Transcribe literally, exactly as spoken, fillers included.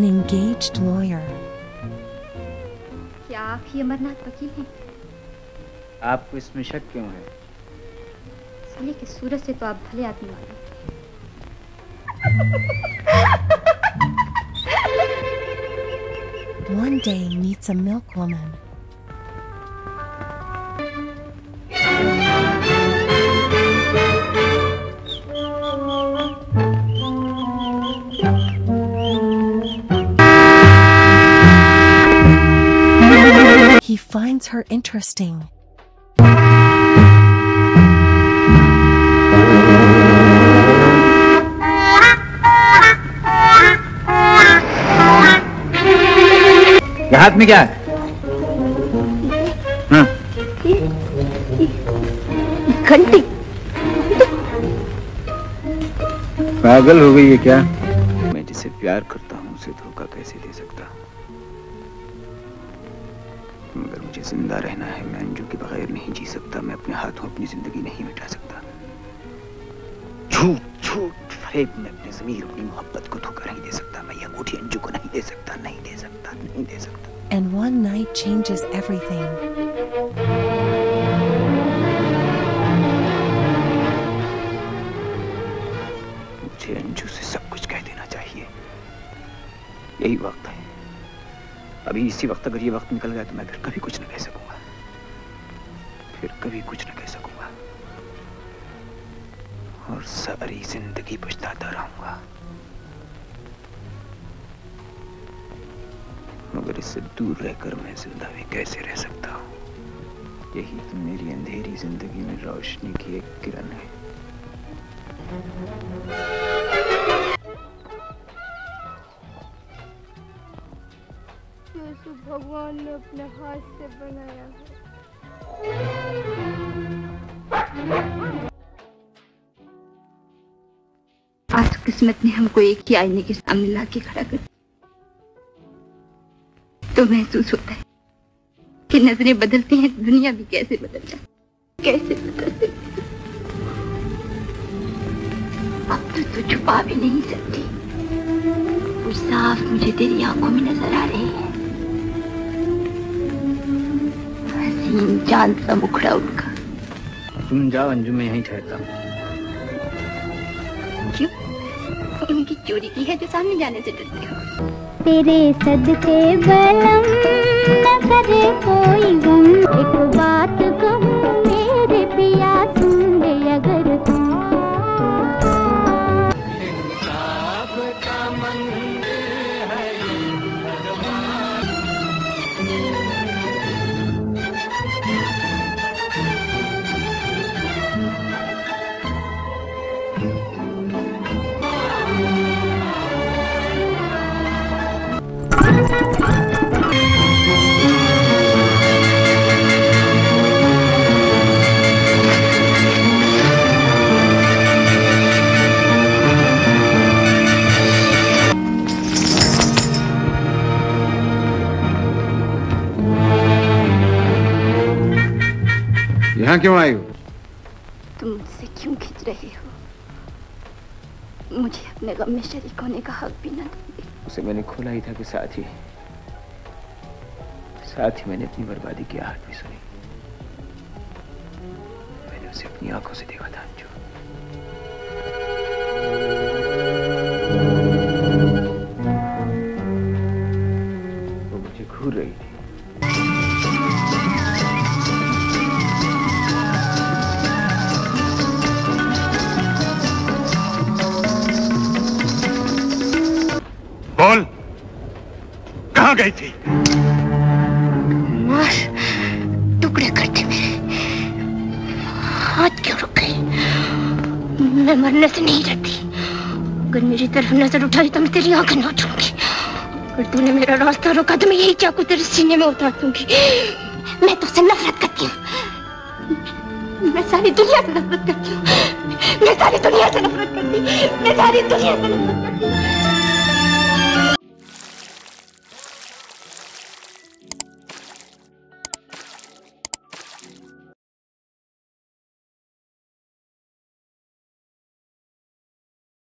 an engaged lawyer. क्या आप ही अमरनाथ वकील हैं? आपको इसमें शक क्यों है? साले की सूरत से तो आप भले आदमी मालूम। One day meets a milkwoman. He finds her interesting. ये हाथ में क्या है? हाँ? घंटी। पागल हो गई है क्या? मैं जिसे प्यार करता हूँ उसे धोखा कैसे दे सकता? मगर मुझे जिंदा रहना है। मैं अंजू के बगैर नहीं जी सकता। मैं अपने हाथों अपनी जिंदगी नहीं मिटा सकता। झूठ झूठ फरेब में अपने ज़मीर अपनी मोहब्बत को धोखा नहीं दे सकता। मैं ये अंगूठी अंजू को नहीं दे सकता, नहीं दे सकता, नहीं दे सकता। And one night changes everything. मुझे अंजू से सब कुछ कह देना चाहिए। यही वक्त है। अभी इसी वक्त अगर ये वक्त निकल गया तो मैं फिर कभी कुछ न कह सकूंगा। फिर कभी कुछ न कह सकूंगा। और सारी जिंदगी पछताता रहूंगा। मगर इससे दूर रहकर मैं जिंदा भी कैसे रह सकता हूँ? यही तो मेरी अंधेरी जिंदगी में रोशनी की एक किरण है। यीशु भगवान ने अपने हाथ से बनाया है। आज किस्मत ने हमको एक ही आईने के सामने लाके खड़ा कर तो महसूस होता है कि नजरें बदलती हैं, दुनिया भी कैसे बदल जाती, कैसे बदलती। अब तो तू छुपा भी नहीं सकती। वो साफ मुझे तेरी आंखों में नजर आ रही है। हसीन चांद सा मुखड़ा उनका। तुम जाओ अंजू, मैं यहीं ठहरता हूँ। क्यों? उनकी चोरी की है जो सामने जाने से डरते हो? तेरे सदके बलम न करे कोई गम। एक बात कहूँ मेरे पिया सुन ले अगर तू। इंसाफ का मंदिर है यहाँ क्यों आई हो? तुम मुझसे क्यों खिंच रहे हो? मुझे अपने गम में शरीक होने का हक भी ना दोगे। उसे मैंने खोला ही था कि साथ ही साथ ही मैंने अपनी बर्बादी की आहट भी सुनी। मैंने उसे अपनी आंखों से देखा था अंजू। वो मुझे घूर रही थी। बोल, कहाँ गई थी? मार, टुकड़े करते मेरे। हाथ क्यों रुक गए? मैं मरने से नहीं डरती। अगर मेरी तरफ नजर उठाई तो मैं तेरी आंखें नोचूंगी। अगर तूने मेरा रास्ता रोका तो मैं यही चाकू तेरे सीने में उतार दूंगी। मैं तुझसे नफरत करती हूँ। मैं सारी दुनिया से नफरत करती हूँ। मैं सारी दुनिया से नफरत करती हूँ। मैं सारी दुनिया से नफरत करती हूँ।